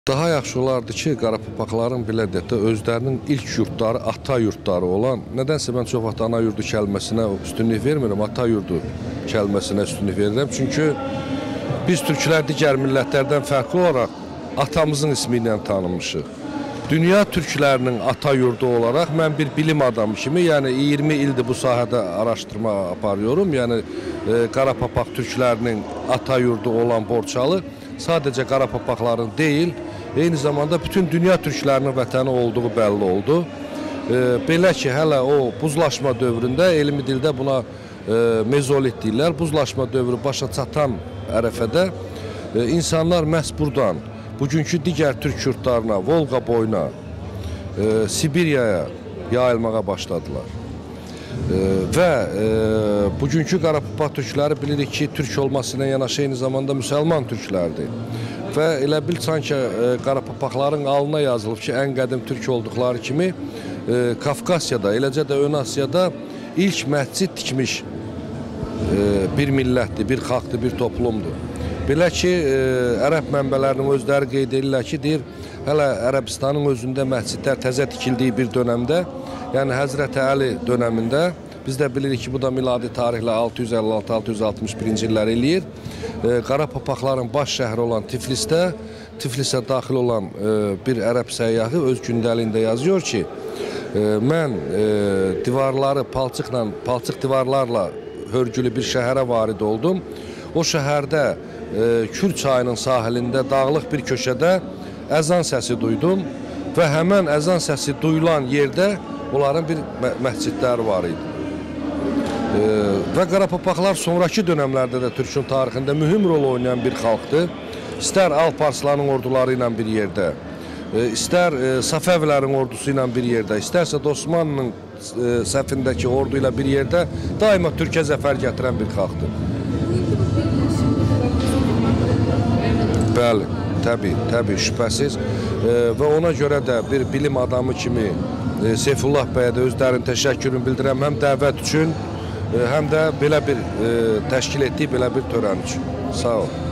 Daha yaxşı olardı ki, Qarapapaqların belə deyək də, özlərinin ilk yurtları, ata yurtları olan, nədənsə mən çox vaxt ana yurdu kəlməsinə üstünlük vermirəm, ata yurdu kəlməsinə üstünlük verirəm. Çünki biz türklər digər millətlərdən fərqli olaraq atamızın ismi ilə tanınmışıq. Dünya türklərinin ata yurdu olaraq mən bir bilim adamı kimi, yəni 20 ildir bu sahədə araşdırma aparıyorum. Yəni Qarapapaq türklərinin ata yurdu olan Borçalı sadəcə Qarapapaqların deyil, eyni zamanda bütün dünya türklərinin vətəni olduğu bəlli oldu. Belə ki, hələ o buzlaşma dövründə, elmi dildə buna mezolit deyirlər, buzlaşma dövrü başa çatan ərəfədə insanlar məhz buradan, bugünkü digər türk yurtlarına, Volqa boyuna, Sibiriyaya yayılmağa başladılar. Və bugünkü Qarapapaq türkləri bilirik ki, türk olması ilə yanaşı eyni zamanda müsəlman türklərdir. Və elə bil sanki Qarapapaqların alnına yazılıb ki, ən qədim türk olduqları kimi Kafkasyada, eləcə də Ön Asiyada ilk məscid tikmiş bir millətdir, bir xalqdır, bir toplumdur. Belə ki, ərəb mənbələrinin özləri qeyd edirlər ki, deyir, hələ Ərəbistanın özündə məscidlər təzə tikildiyi bir dönəmdə, yəni Həzrəti Əli dönəmində, biz də bilirik ki, bu da miladi tarixlə 656-661-ci illər eləyir. Qarapapaqların baş şəhəri olan Tiflisə daxil olan bir ərəb səyyahı öz gündəliyində yazıyor ki, mən divarları palçıq divarlarla hörgülü bir şəhərə varid oldum. O şəhərdə Kür çayının sahilində dağlıq bir köşədə əzan səsi duydum və həmən əzan səsi duyulan yerdə onların bir məscidləri var idi. Və Qarapapaqlar sonraki dönəmlərdə də Türkün tarixində mühüm rol oynayan bir xalqdır. İstər Alp Arslanın orduları ilə bir yerdə, istər Safəvilərin ordusu ilə bir yerdə, istərsə Osmanlının səfindəki ordu ilə bir yerdə daima Türkə zəfər gətirən bir xalqdır. Bəli, təbii, şübhəsiz. Və ona görə də bir bilim adamı kimi Seyfullah bəyə də özlərinin təşəkkürünü bildirəm, həm dəvət üçün, həm də belə bir təşkil etdiyi belə bir törən üçün. Sağ ol.